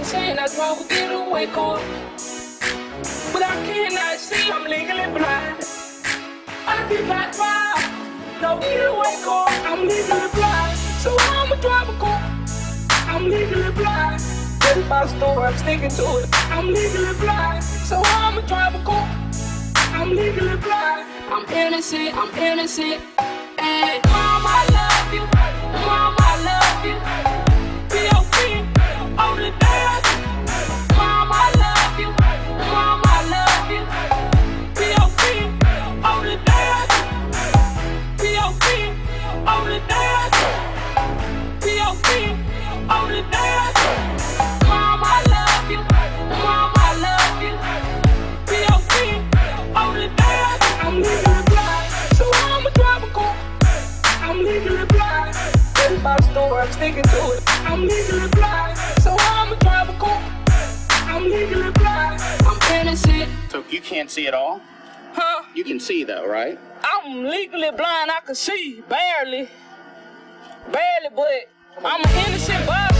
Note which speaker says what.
Speaker 1: they saying that's why we get away court. But I cannot see, I'm legally blind. I did not drive, no get away court. I'm legally blind, so I'ma drive a car. I'm legally blind. That's my story, I'm sticking to it. I'm legally blind, so I'ma drive a car. I'm legally blind. I'm innocent, I'm innocent. Hey, Mom, I love you. Mom, I love you. B.O.P. on the dance. Mom, I love you. Mom, I love you. B.O.P. on the dance. B.O.P. on the dance. B.O.P. on the dance. Mom, I love you. Mom, I love you. B.O.P. on the dance. I'm legally blind, so I'ma drive a car. I'm legally blind. That's my story, I'm sticking to it. I'm legally blind, so I'ma drive a car. I'm legally blind. I'm innocent.
Speaker 2: So you can't see at all?
Speaker 1: Huh?
Speaker 2: You can see though, right?
Speaker 1: I'm legally blind, I can see, barely. Barely, but I'm an innocent bystander.